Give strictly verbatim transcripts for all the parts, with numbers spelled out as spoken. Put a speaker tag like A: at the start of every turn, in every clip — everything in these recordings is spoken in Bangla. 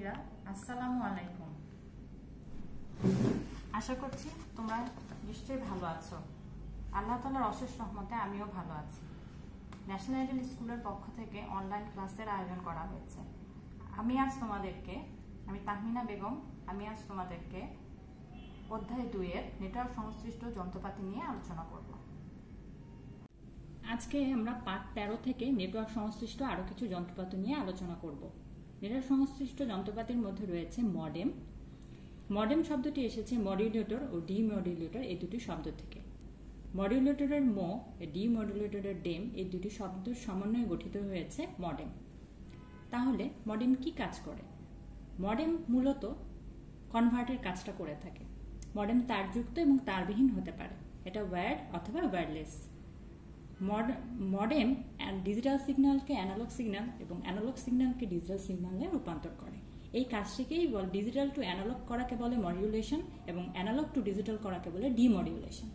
A: শিক্ষার্থীরা আসসালামু আলাইকুম। আশা করছি তোমরা নিশ্চয়ই ভালো আছো। আল্লাহ তাআলার অশেষ রহমতে আমিও ভালো আছি। ন্যাশনাল আইডল স্কুলের পক্ষ থেকে অনলাইন ক্লাসের আয়োজন করা হয়েছে। আমি আজ তোমাদেরকে আমি তাহমিনা বেগম আমি আজ তোমাদেরকে অধ্যায় দুই এর নেটওয়ার্ক সংশ্লিষ্ট যন্ত্রপাতি নিয়ে আলোচনা করব। আজকে আমরা পার্ট তেরো থেকে নেটওয়ার্ক সংশ্লিষ্ট আরো কিছু যন্ত্রপাতি নিয়ে আলোচনা করব। নেটওয়ার্ক সংশ্লিষ্ট যন্ত্রপাতির মধ্যে রয়েছে মডেম। মডেম শব্দটি এসেছে মডিউলেটর ও ডিমডিউলেটর এই দুটি শব্দ থেকে। মডিউলেটরের মো, ডিমডিউলেটরের ডেম এই দুটি শব্দের সমন্বয়ে গঠিত হয়েছে মডেম। তাহলে মডেম কি কাজ করে? মডেম মূলত কনভার্টের কাজটা করে থাকে। মডেম তারযুক্ত এবং তারবিহীন হতে পারে। এটা ওয়্যার্ড অথবা ওয়্যারলেস। মডেম ডিজিটাল সিগন্যালকে অ্যানালগ সিগন্যাল এবং অ্যানালগ সিগন্যালকে ডিজিটাল সিগন্যালে রূপান্তর করে। এই কাজটিকেই বল ডিজিটাল টু অ্যানালগ করাকে বলে মডিউলেশন এবং অ্যানালগ টু ডিজিটাল করাকে বলে ডিমডিউলেশন।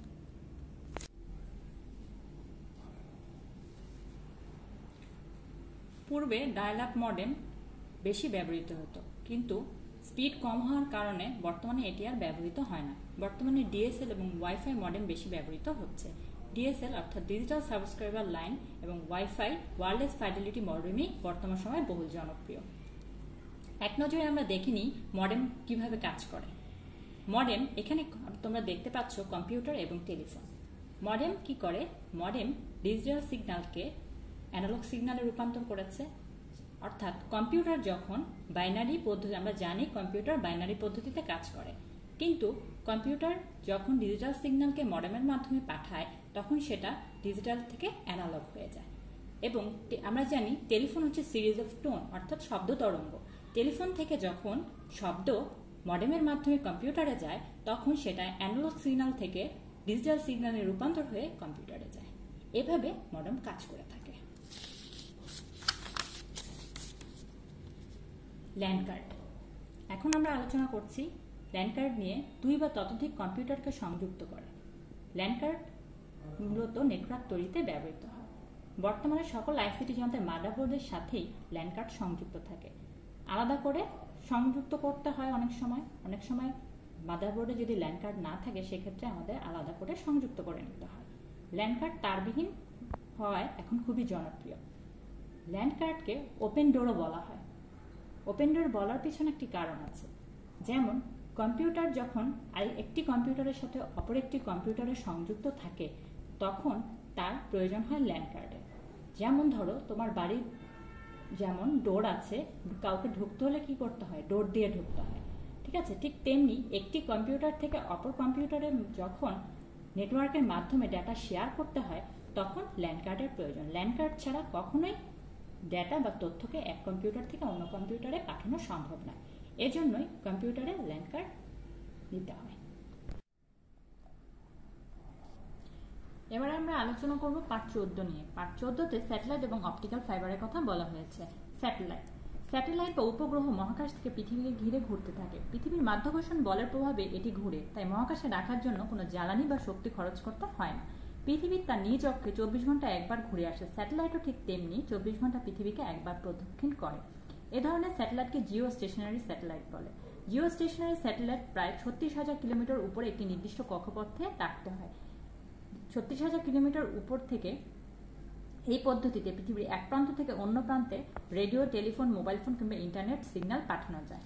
A: পূর্বে ডায়াল আপ মডেম বেশি ব্যবহৃত হতো, কিন্তু স্পিড কম হওয়ার কারণে বর্তমানে এটি আর ব্যবহৃত হয় না। বর্তমানে ডিএসএল এবং ওয়াইফাই মডেম বেশি ব্যবহৃত হচ্ছে। ডিএসএল অর্থাৎ ডিজিটাল সাবস্ক্রাইবার লাইন এবং ওয়াইফাই ওয়্যারলেস ফাইডেলিটি মডেমই বর্তমান সময়ে বহুল জনপ্রিয়। এক নজরে আমরা দেখিনি মডেম কিভাবে কাজ করে। মডেম এখানে তোমরা দেখতে পাচ্ছ কম্পিউটার এবং টেলিফোন। মডেম কি করে? মডেম ডিজিটাল সিগন্যালকে অ্যানালগ সিগন্যালে রূপান্তর করেছে। অর্থাৎ কম্পিউটার যখন বাইনারি পদ্ধতি, আমরা জানি কম্পিউটার বাইনারি পদ্ধতিতে কাজ করে, কিন্তু কম্পিউটার যখন ডিজিটাল সিগন্যালকে মডেমের মাধ্যমে পাঠায় তখন সেটা ডিজিটাল থেকে অ্যানালগ হয়ে যায়। এবং আমরা জানি টেলিফোন হচ্ছে সিরিজ অফ টোন অর্থাৎ শব্দ তরঙ্গ। টেলিফোন থেকে যখন শব্দ মডেমের মাধ্যমে কম্পিউটারে যায় তখন সেটা অ্যানালগ সিগন্যাল থেকে ডিজিটাল সিগন্যালে রূপান্তর হয়ে কম্পিউটারে যায়। এভাবে মডেম কাজ করে থাকে। LAN card. এখন আমরা আলোচনা করছি ল্যান্ড কার্ড নিয়ে। দুই বা ততোধিক কম্পিউটারকে সংযুক্ত করে। ল্যান্ড কার্ড মূলত নেটওয়ার্ক তৈরিতে ব্যবহৃত হয়। বর্তমানে সকল আইসিটি যন্ত্রের মাদারবোর্ডের সাথেই ল্যান্ড কার্ড সংযুক্ত থাকে। আলাদা করে সংযুক্ত করতে হয় অনেক সময়। অনেক সময় মাদারবোর্ডে যদি ল্যান্ড কার্ড না থাকে সেক্ষেত্রে আমাদের আলাদা করে সংযুক্ত করে নিতে হয়। ল্যান্ড কার্ড তারবিহীন হওয়ায় এখন খুবই জনপ্রিয়। ল্যান্ড কার্ডকে ওপেন ডোরও বলা হয়। ওপেন ডোর বলার পিছনে একটি কারণ আছে। যেমন কম্পিউটার যখন একটি কম্পিউটারের সাথে অপর একটি কম্পিউটারের সংযুক্ত থাকে তখন তার প্রয়োজন হয় ল্যান্ড কার্ডের। যেমন ধরো তোমার বাড়ির যেমন ডোর আছে, কাউকে ঢুকতে হলে কি করতে হয়? ডোর দিয়ে ঢুকতে হয়, ঠিক আছে? ঠিক তেমনি একটি কম্পিউটার থেকে অপর কম্পিউটারে যখন নেটওয়ার্কের মাধ্যমে ডেটা শেয়ার করতে হয় তখন ল্যান্ড কার্ডের প্রয়োজন। ল্যান্ড কার্ড ছাড়া কখনোই ডেটা বা তথ্যকে এক কম্পিউটার থেকে অন্য কম্পিউটারে পাঠানো সম্ভব নয়। এজন্যই কম্পিউটারে ল্যান্ড কার্ড নিতে হয়। এবার আমরা আলোচনা করব পার্ট চোদ্দ নিয়ে। পার্ট চোদ্দতে স্যাটেলাইট এবং অপটিক্যাল ফাইবারের কথা বলা হয়েছে। স্যাটেলাইট স্যাটেলাইট বা উপগ্রহ মহাকাশ থেকে পৃথিবীকে ঘিরে ঘুরতে থাকে। পৃথিবীর মাধ্যাকর্ষণ বলের প্রভাবে এটি ঘুরে, তাই মহাকাশে রাখার জন্য কোনো জ্বালানি বা শক্তি খরচ করতে হয় না। পৃথিবী তার নিজ অক্ষে চব্বিশ ঘন্টা একবার ঘুরে আসে। স্যাটেলাইটও ঠিক তেমনি চব্বিশ ঘন্টা পৃথিবীকে একবার প্রদক্ষিণ করে। এ ধরনের স্যাটেলাইটকে জিও স্টেশনারি স্যাটেলাইট বলে। জিও স্টেশনারি স্যাটেলাইট প্রায় ছত্রিশ হাজার কিলোমিটার উপরে একটি নির্দিষ্ট কক্ষপথে রাখতে হয়। ছত্রিশ হাজার কিলোমিটার উপর থেকে এই পদ্ধতিতে পৃথিবীর এক প্রান্ত থেকে অন্য প্রান্তে রেডিও, টেলিফোন, মোবাইল ফোন কিংবা ইন্টারনেট সিগন্যাল পাঠানো যায়।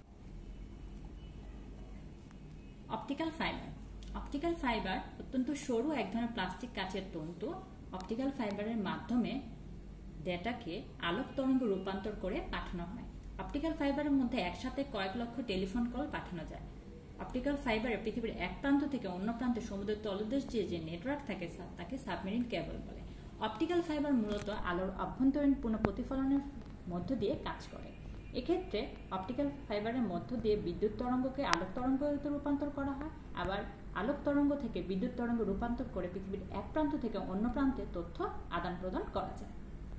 A: অপটিক্যাল ফাইবার অপটিক্যাল ফাইবার অত্যন্ত সরু এক ধরনের প্লাস্টিক কাচের তন্তু। অপটিক্যাল ফাইবারের মাধ্যমে ডেটাকে আলোক তরঙ্গ রূপান্তর করে পাঠানো হয়। অপটিক্যাল ফাইবারের মধ্যে একসাথে কয়েক লক্ষ টেলিফোন কল পাঠানো যায়। অপটিক্যাল ফাইবারে পৃথিবীর এক প্রান্ত থেকে অন্য প্রান্তে সমুদ্রের তলদেশ দিয়ে যে নেটওয়ার্ক থাকে তাকে সাবমেরিন কেবল বলে। অপটিক্যাল ফাইবার মূলত আলোর অভ্যন্তরীণ পুনঃ প্রতিফলনের মধ্য দিয়ে কাজ করে। এক্ষেত্রে অপটিক্যাল ফাইবারের মধ্য দিয়ে বিদ্যুৎ তরঙ্গকে আলোক তরঙ্গতে রূপান্তর করা হয়, আবার আলোক তরঙ্গ থেকে বিদ্যুৎ তরঙ্গ রূপান্তর করে পৃথিবীর এক প্রান্ত থেকে অন্য প্রান্তে তথ্য আদান প্রদান করা যায়।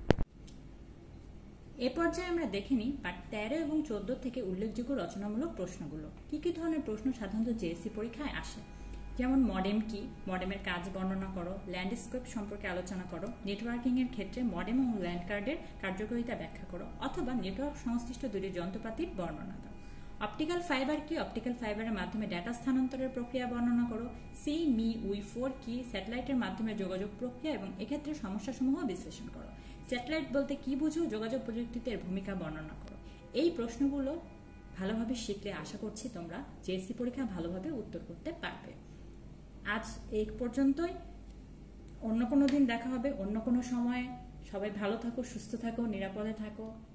A: এ পর্যায়ে আমরা দেখে নিই পার্ট তেরো এবং চোদ্দ থেকে উল্লেখযোগ্য রচনামূলক প্রশ্নগুলো। কি কি ধরনের প্রশ্ন সাধারণত জেএসসি পরীক্ষায় আসে? যেমন মডেম কি, মডেমের কাজ বর্ণনা করো, ল্যান্ডস্কেপ সম্পর্কে আলোচনা করো, নেটওয়ার্কিং এর ক্ষেত্রে মডেম ও ল্যান্ড কার্ডের কার্যকারিতা ব্যাখ্যা করো, অথবা নেটওয়ার্ক সংশ্লিষ্ট দুটি যন্ত্রপাতির বর্ণনা দাও। অপটিক্যাল ফাইবার কি, অপটিক্যাল ফাইবারের মাধ্যমে ডেটা স্থানান্তরের প্রক্রিয়া বর্ণনা করো। সি মি উই ফোর কি, স্যাটেলাইটের মাধ্যমে যোগাযোগ প্রক্রিয়া এবং এক্ষেত্রে সমস্যাসমূহ বিশ্লেষণ করো। স্যাটেলাইট বলতে কি বুঝো, যোগাযোগ প্রযুক্তিতে এর ভূমিকা বর্ণনা করো। এই প্রশ্নগুলো ভালোভাবে শিখলে আশা করছি তোমরা জেএসসি পরীক্ষা ভালোভাবে উত্তর করতে পারবে। আজ এই পর্যন্তই, অন্য কোনো দিন দেখা হবে অন্য কোনো সময়ে। সবাই ভালো থাকো, সুস্থ থাকো, নিরাপদে থাকো।